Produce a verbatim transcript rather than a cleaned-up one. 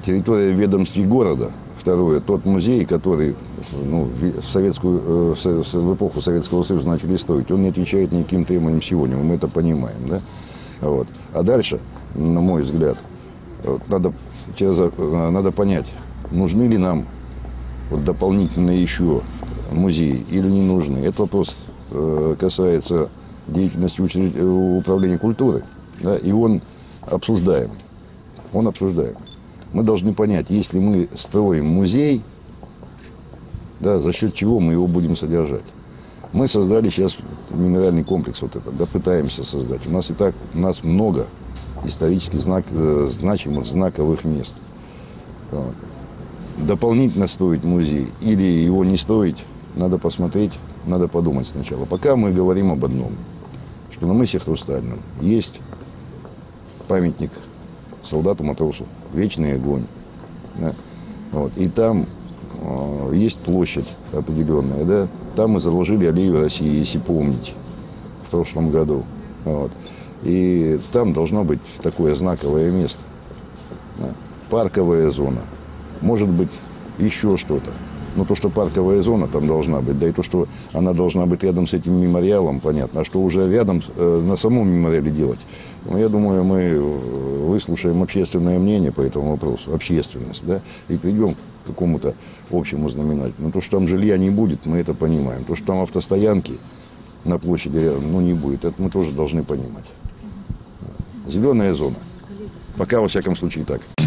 территория ведомств города. Второе, тот музей, который ну, в, советскую, в эпоху Советского Союза начали строить, он не отвечает никаким требованиям сегодня, мы это понимаем. Да? Вот. А дальше, на мой взгляд, надо, надо понять, нужны ли нам вот, дополнительно еще музеи или не нужны. Этот вопрос э, касается деятельности учрежд... управления культуры, да, и он обсуждаемый. Он обсуждаемый. Мы должны понять, если мы строим музей, да, за счет чего мы его будем содержать. Мы создали сейчас мемориальный комплекс, вот этот, да, пытаемся создать. У нас и так, у нас много исторически знак, э, значимых, знаковых мест. Вот. Дополнительно строить музей или его не строить, надо посмотреть, надо подумать сначала. Пока мы говорим об одном, что на мысе Хрустальном есть памятник солдату-матросу, вечный огонь. Да? Вот. И там э, есть площадь определенная, да? Там мы заложили аллею России, если помните, в прошлом году. Вот. И там должно быть такое знаковое место. Да? Парковая зона. Может быть, еще что-то. Но то, что парковая зона там должна быть, да и то, что она должна быть рядом с этим мемориалом, понятно. А что уже рядом, э, на самом мемориале делать? Ну, я думаю, мы выслушаем общественное мнение по этому вопросу, общественность, да, и придем к какому-то общему знаменателю. Но то, что там жилья не будет, мы это понимаем. То, что там автостоянки на площади, ну, не будет, это мы тоже должны понимать. Зеленая зона. Пока, во всяком случае, так.